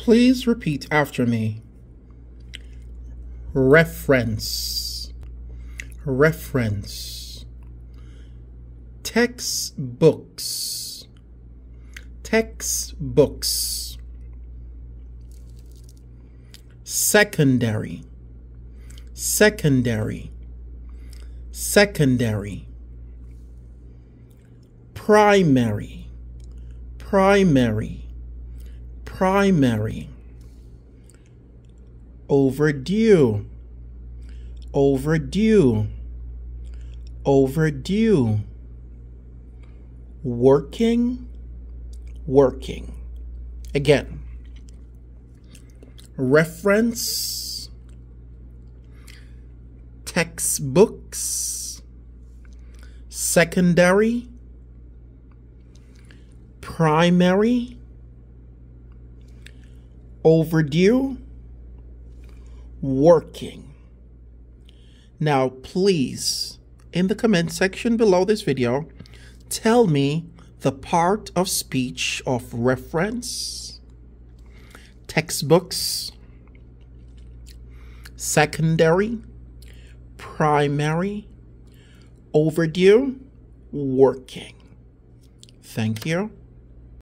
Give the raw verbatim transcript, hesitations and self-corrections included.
Please repeat after me. Reference. Reference. Textbooks. Textbooks. Secondary. Secondary. Secondary. Primary. Primary. Primary. Overdue. Overdue. Overdue. Working. Working. Again. Reference. Textbooks. Secondary. Primary. Overdue. Working. Now, please, in the comment section below this video, tell me the part of speech of reference, textbooks, secondary, primary, overdue, working. Thank you.